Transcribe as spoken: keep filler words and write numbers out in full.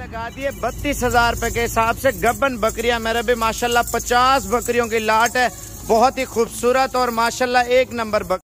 लगा दिए बत्तीस हजार रुपए के हिसाब से। गब्बन बकरियां मेरे भी माशाल्लाह पचास बकरियों की लाट है, बहुत ही खूबसूरत और माशाल्लाह एक नंबर बकरी।